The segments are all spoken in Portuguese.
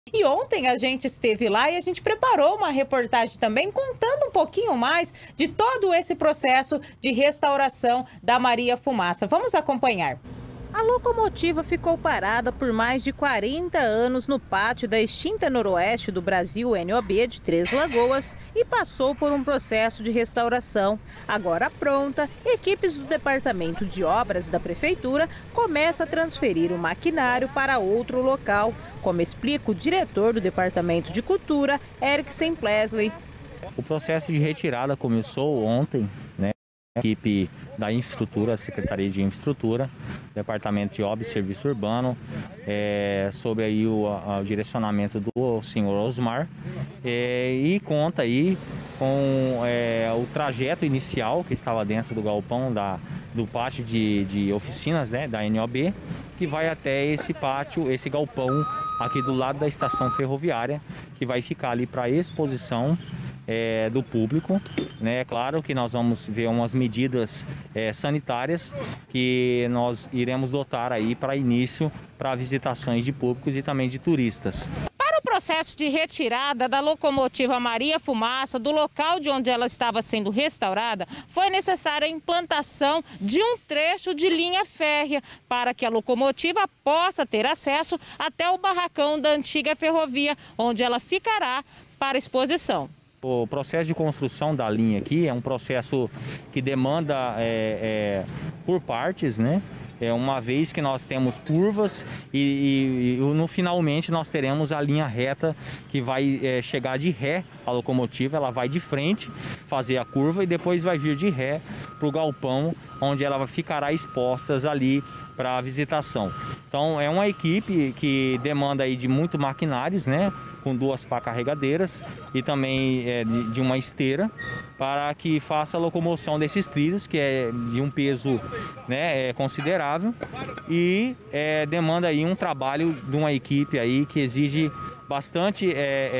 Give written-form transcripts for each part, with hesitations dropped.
E ontem a gente esteve lá e a gente preparou uma reportagem também contando um pouquinho mais de todo esse processo de restauração da Maria Fumaça. Vamos acompanhar. A locomotiva ficou parada por mais de 40 anos no pátio da extinta Noroeste do Brasil, NOB, de Três Lagoas, e passou por um processo de restauração. Agora pronta, equipes do Departamento de Obras da Prefeitura começam a transferir o maquinário para outro local, como explica o diretor do Departamento de Cultura, Eriksen Plesley. O processo de retirada começou ontem, né? A equipe da infraestrutura, a Secretaria de Infraestrutura, Departamento de Obras e Serviço Urbano, sob aí o direcionamento do senhor Osmar, e conta aí com o trajeto inicial que estava dentro do galpão do pátio de oficinas, né, da NOB, que vai até esse pátio, esse galpão aqui do lado da estação ferroviária, que vai ficar ali para exposição do público, né? É claro que nós vamos ver umas medidas sanitárias que nós iremos dotar aí para início para visitações de públicos e também de turistas. Para o processo de retirada da locomotiva Maria Fumaça do local de onde ela estava sendo restaurada, foi necessária a implantação de um trecho de linha férrea para que a locomotiva possa ter acesso até o barracão da antiga ferrovia, onde ela ficará para exposição. O processo de construção da linha aqui é um processo que demanda por partes, né? Uma vez que nós temos curvas e no finalmente nós teremos a linha reta que vai chegar de ré a locomotiva, ela vai de frente fazer a curva e depois vai vir de ré para o galpão, onde ela ficará exposta ali para a visitação. Então é uma equipe que demanda aí de muito maquinários, né? Com 2 pá carregadeiras e também de uma esteira para que faça a locomoção desses trilhos, que é de um peso, né, considerável, e demanda aí um trabalho de uma equipe aí que exige bastante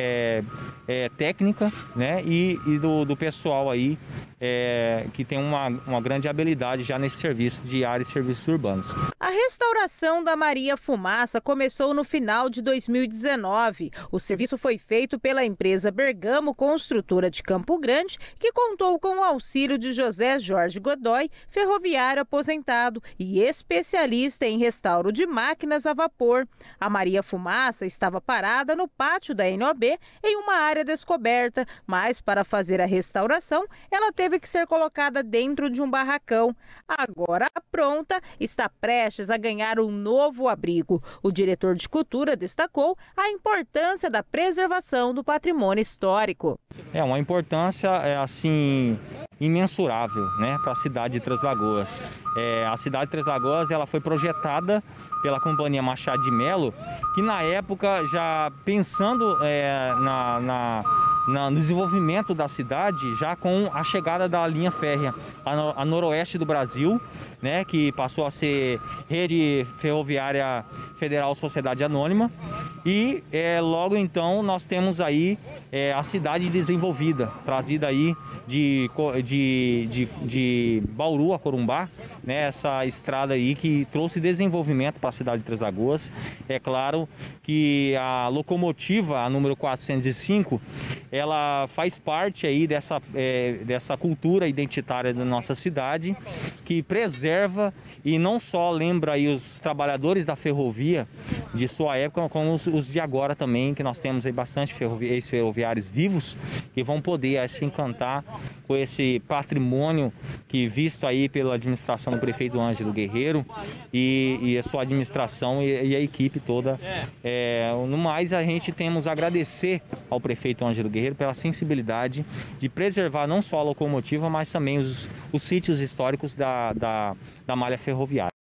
técnica, né, e do pessoal aí que tem uma grande habilidade já nesse serviço de área e serviços urbanos. A restauração da Maria Fumaça começou no final de 2019. O serviço foi feito pela empresa Bergamo Construtora de Campo Grande, que contou com o auxílio de José Jorge Godoy, ferroviário aposentado e especialista em restauro de máquinas a vapor. A Maria Fumaça estava parada no pátio da NOB em uma área descoberta, mas para fazer a restauração, ela teve que ser colocada dentro de um barracão. Agora pronta, está prestes a ganhar um novo abrigo. O diretor de cultura destacou a importância da preservação do patrimônio histórico. É uma importância assim imensurável, né, para a cidade de Três Lagoas. A cidade de Três Lagoas ela foi projetada pela companhia Machado de Melo, que na época já pensando no desenvolvimento da cidade, já com a chegada da linha férrea a noroeste do Brasil, né, que passou a ser Rede Ferroviária Federal Sociedade Anônima, e logo então nós temos aí a cidade desenvolvida, trazida aí de Bauru a Corumbá, né, essa estrada aí que trouxe desenvolvimento para a cidade de Três Lagoas. É claro que a locomotiva, a número 405, ela faz parte aí dessa cultura identitária da nossa cidade, que preserva e não só lembra aí os trabalhadores da ferrovia de sua época, como os de agora também, que nós temos aí bastante ex-ferroviários vivos que vão poder se encantar com esse patrimônio que visto aí pela administração do prefeito Ângelo Guerreiro e a sua administração e a equipe toda. No mais, a gente temos a agradecer ao prefeito Ângelo Guerreiro pela sensibilidade de preservar não só a locomotiva, mas também os sítios históricos da malha ferroviária.